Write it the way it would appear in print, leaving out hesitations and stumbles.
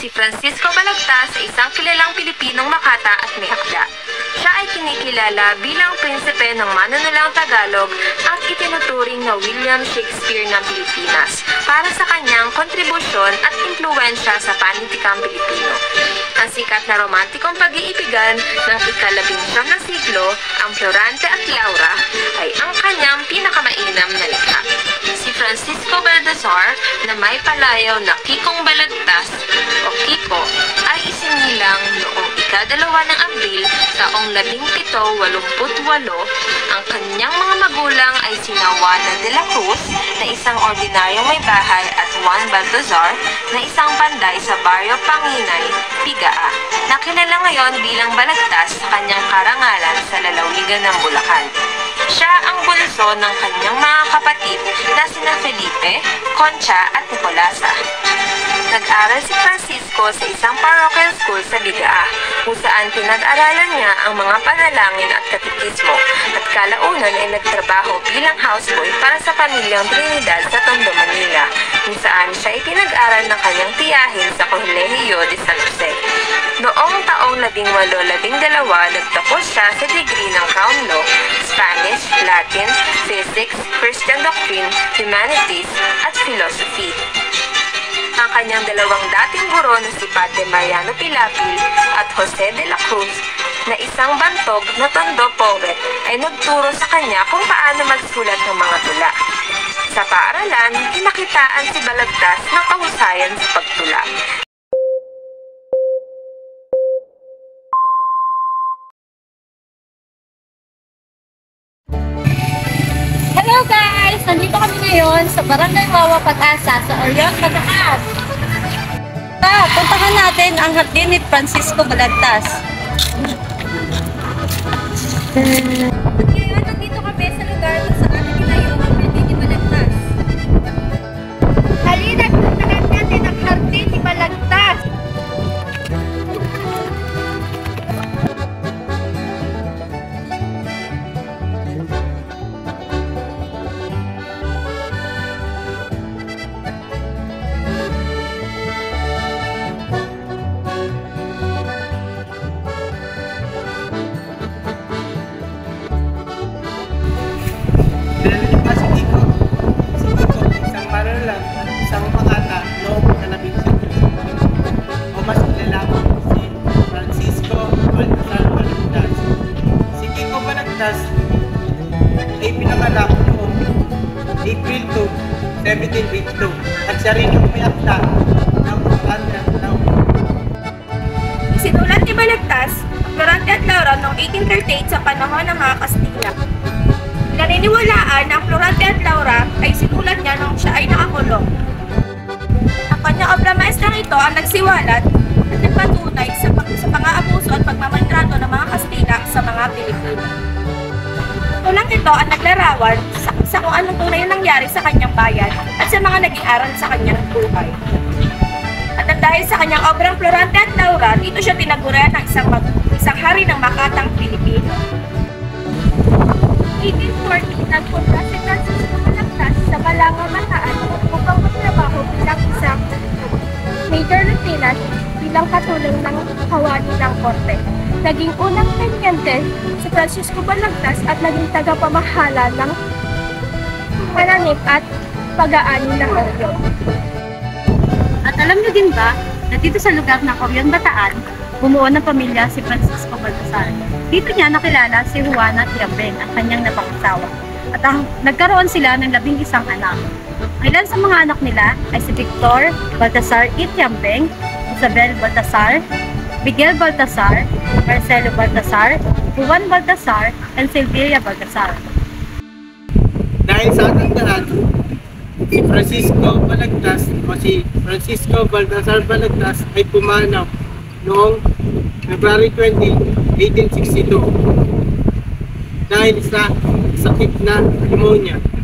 Si Francisco Balagtas ay isang kilalang Pilipinong makata at may akda. Siya ay kinikilala bilang prinsipe ng manunulang Tagalog at itinuturing na William Shakespeare ng Pilipinas para sa kanyang kontribusyon at impluwensya sa panitikang Pilipino. Ang sikat na romantikong pag-iibigan ng ika-19 na siglo, ang Florante at Laura, ay ang kanyang pinakamainam na likha. Si Francisco Baltasar na may palayaw na Kikong Balagtas o Kiko ay isinilang noong ika-2 ng Abril taong 1788. Ang kanyang mga magulang ay sina Juana de la Cruz na isang ordinaryong may bahay at Juan Baltazar na isang panday sa baryo Panginay, Pigaa, na kilala ngayon bilang Balagtas sa kanyang karangalan sa lalawigan ng Bulacan. Siya ang bunso ng kanyang mga kapatid na sina Felipe, Concha at Nicolasa. Nag-aral si Francisco sa isang parochial school sa Bigaa, kung saan pinag-aralan niya ang mga panalangin at katekismo, at kalaunan ay nagtrabaho bilang houseboy para sa pamilyang Trinidad sa Tondo, Manila, kung saan siya ay pinag-aral ng kanyang tiyahin sa Colegio de San Jose. Noong taong 1812, nagtapos siya sa degree ng Crown Law, Spanish, Latin, Physics, Christian Doctrine, Humanities, at Philosophy. Ang kanyang dalawang dating guro na si Padre Mariano Pilapil at Jose de la Cruz, na isang bantog na Tondo poet, ay nagturo sa kanya kung paano magsulat ng mga tula. Sa paaralan, pinakitaan si Balagtas ng kahusayan sa pagtula. Hello guys! Nandito kami ngayon sa Barangay Wawa Pag-asa sa Orion, Bataan. Puntahan natin ang hardin ni Francisco Balagtas. Ngayon, nandito kami sa lugar kung saan naginayo ang hardin ni Balagtas. Halina, puntahan natin ang hardin ni Balagtas. Isang manunulang, isang makata noong ika-19 o mas kilala si Francisco Baltasar Balagtas. Si Kiko Balagtas ay pinanganak noong April 2, 1782 at siya rin yung may akda ng Florante at Laura. Sinulat ni Balagtas ang Florante at Laura noong 1838 sa panahon ng mga Kastila. Naniniwalaan na ang Florante at Laura ay sinulat niya nung siya ay nakakulong. Ang kanyang obra maestrang ito ang nagsiwalat at nagpatunay sa pang-aabuso at pagmamaltrato ng mga Kastila sa mga Pilipino. Tulang ito ang naglarawan sa kung anong tunay na nangyari sa kanyang bayan at sa mga naging aral sa kanyang buhay. At dahil sa kanyang obrang Florante at Laura, dito siya tinagurian ng isang hari ng makatang Pilipino. 1840, nagpunta si Francisco Balagtas sa Balanga, Bataan upang magtrabaho bilang isang major lieutenant bilang katulong ng kawani ng korte. Naging unang tenyente si Francisco Balagtas at naging tagapamahala ng pananim at pag-aani ng Orion. At alam niyo din ba na dito sa lugar ng Orion, Bataan, bumuo ng pamilya si Francisco Baltasar. Dito niya nakilala si Juana Tiambeng, ang kanyang napangasawa. At nagkaroon sila ng 11 anak. Ang ilan sa mga anak nila ay si Victor Baltasar E. Tiambeng, Isabel Baltasar, Miguel Baltasar, Marcelo Baltasar, Juan Baltasar, and Silveria Baltasar. Dahil sa ating lahat, si Francisco Balagtas o si Francisco Baltasar Balagtas ay pumanaw noong February 20, 1862 dahil sa sakit na pneumonia.